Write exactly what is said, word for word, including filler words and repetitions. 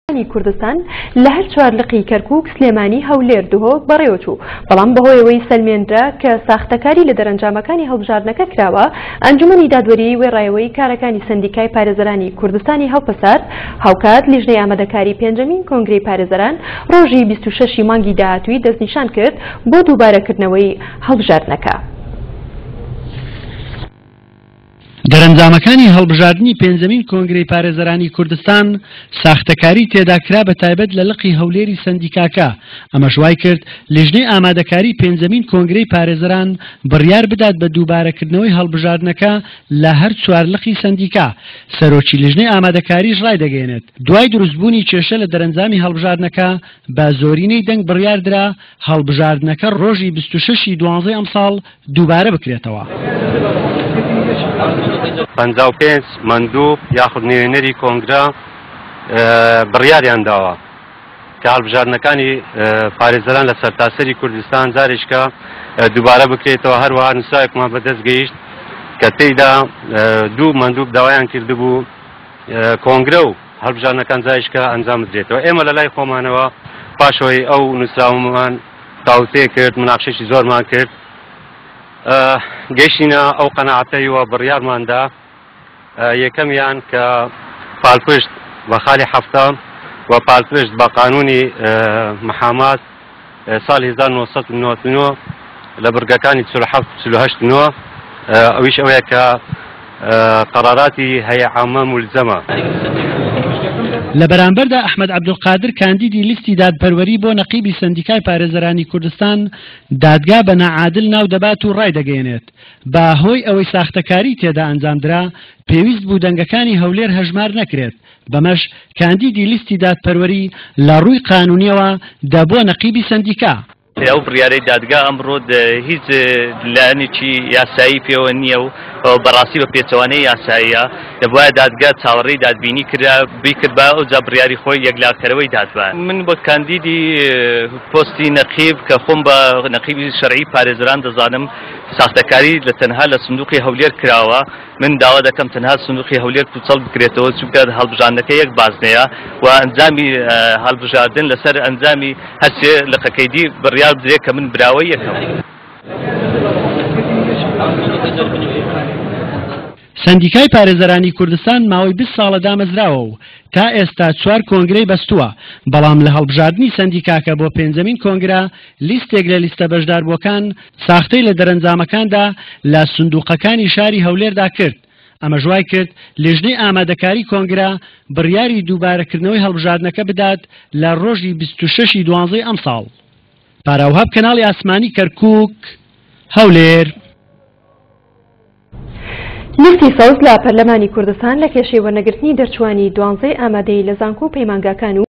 کوردستان لە هەر چوارلقی کەرکووک سلێمانی هەولێر دوهۆ بەڕێوەچوو بەڵام بەهۆیەوەی سەلمێنرا کە ساختەکاری لە دەرەنجامەکانی هەڵبژاردنەکە کراوە ئەنجومەنی دادوەری وێڕایەوەی کارەکانی سەندیکای پارێزەرانی کوردستانی هەڵپەسارد هاوکات لیژنەی ئامادەکاری پێنجەمین کۆنگرەی پارێزەران ڕۆژی بیست و شەشی مانگی داهاتووی دەستنیشان کرد بۆ دووبارەکردنەوەی هەڵبژاردنەکە. دەرەنجامەکانی هەڵبژاردننی پێنجەمین کۆنگرەی پارێزەرانی کوردستان ساختەکاری تێداکرا بە تایبەت لە لقی هەولێری سەندیکاکە. ئەمە شوای کرد لیژنەی ئامادەکاری پێنجەمین کۆنگرەی پارێزەران بڕیار بدات بە دووبارەکردنەوەی هەڵبژاردنەکە لە هەر چوار لقی سەندیکا. سەرۆکی لیژنەی ئامادەکاریش ڕای دەگەێنێت دوای دروستبوونی کێشە لە دەرەنجامی هەڵبژاردنەکە بە زۆرینەی دەنگ بڕیاردرا هەڵبژاردنەکە ڕۆژی بیست و شەشی دوانزەی ئەم ساڵ دووبارە بکرێتەوە. پەنجا و پێنج مەندوب یاخود نوێنەری کۆنگرە بڕیاریان داوە کە هەڵبژاردنەکانی پارێزەران لە سەرتاسەری کوردستان جارێککە دووبارە بکرێتەوە. هەروەها نووسراوێکمان بەدەست گەیشت کە تێیدا دوو مەندوب داوایان کردبوو کۆنگرە و هەڵبژاردنەکان جارێککە ئەنجام بدرێتەوە. ئێمە لە لای خۆمانەوە پاشەوەی ئەو نووسراومان تاوتێ کرد، مناقشەی زۆرمان کرد، گەیشتینە ئەو قەناعەتەیەوە بڕیارماندا یەکەمیان کە پاڵپشت بە خاڵی هەفتە و پاڵپشت بە قانونی محامات ساڵی هەزار و نۆسەد و نۆزدە و نۆ لە بڕگەکانی چل و هەفت چل و هەشت نۆ ئەویش ئەوەیە کە قەراراتی هەیە عامە مولزەمە. لە بەرامبەردا ئەحمەد عەبدولقادر کاندیدی لیستی دادپەروەری بۆ نەقیبی سەندیکای پارێزەرانی کوردستان دادگا بە نەعادل ناو دەبات و ڕای دەگەێنێت. بە هۆی ئەوەی ساختەکاری تێدا ئەنجامدرا پێویست بوو دەنگەکانی هەولێر هەژمار نەکرێت. بەمەش کاندیدی لیستی دادپەروەری لە ڕووی قانونیەوە دەبووە نەقیبی سەندیکا. ئەو بڕیارەی دادگا ئەمڕۆ هیچ لایەنێکی یاسایی پێوە نییە و بەڕاستی بە پێچەوانەی یاساییە دەبوایە دادگا چاوەڕێی دادبینی کرا بیکرد بە ئەو جا بڕیاری خۆی یەکلاکەرەوەی دادوە. من بۆ کاندیدی پۆستی نەقیب کە خۆم بە نەقیبی شەرعی پارێزەران دەزانم ساختەکاری لە تەنها لە سندوقی هەولێر کراوە. من داوا دەکەم تەنها سندوقی هەولێر کوچەڵ بکرێتەوە چونکە هەڵبژاردنەکە یەک بازنەیە و ئەنجامی هەڵبژاردن لەسەر ئەنجامی هەرسێ لقەکەیدی بڕیار بدرێت کە من براوەی یەکەم. سەندیکای پارێزەرانی کوردستان ماوەی بیست ساڵە دامەزراوە و تا ئێستا چوار کۆنگرەی بەستووە، بەڵام لە هەڵبژاردننی سەندیکاکە بۆ پێنجەمین کۆنگرە لیستێک لە لیستە بەشداربووەکان ساختەی لە دەرەنجامەکاندا لە سندوقەکانی شاری هەولێردا کرد. ئەمە ژوای کرد لیژنەی ئامادەکاری کۆنگرە بڕیاری دووبارەکردنەوەی هەڵبژاردنەکە بدات لە ڕۆژی بیست و شەشی دوانزەی ئەم ساڵ. پاراوهاب کەناڵی ئاسمانی کەرکووک هەولێر. لیستی سەوز لە پەرلەمانی کوردستان لە کێشەی وەرنەگرتنی دەرچوانی دوانزەی ئامادەی لە زانکۆ و پەیمانگاکان و